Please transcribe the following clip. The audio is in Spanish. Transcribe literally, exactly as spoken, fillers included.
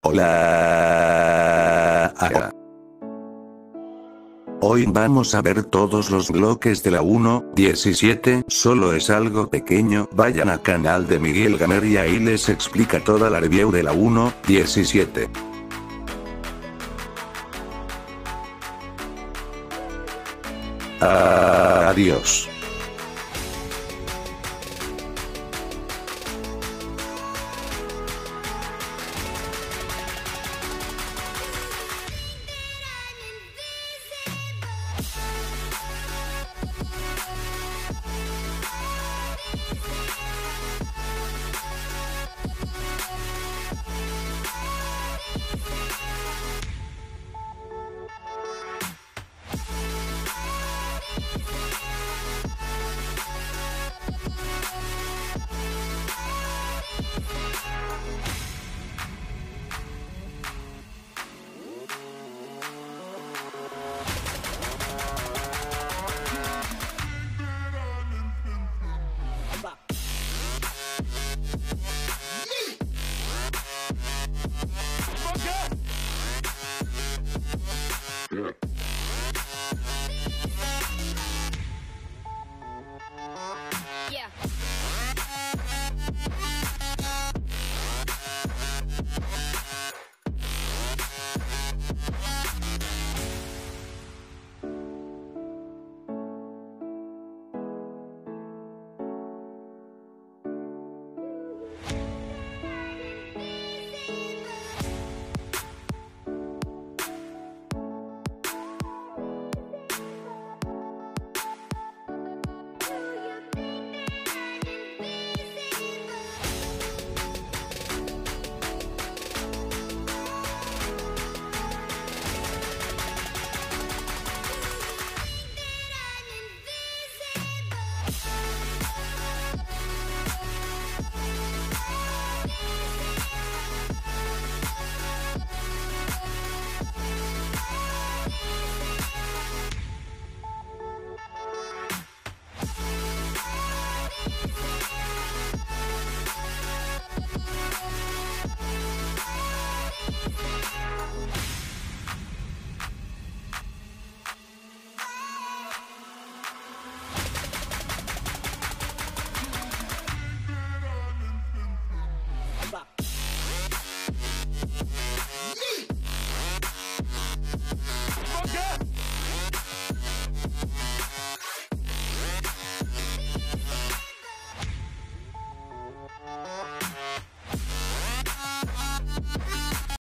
Hola. Hoy vamos a ver todos los bloques de la uno punto diecisiete, solo es algo pequeño, vayan al canal de Miguel Gamer y ahí les explica toda la review de la uno punto diecisiete. Adiós.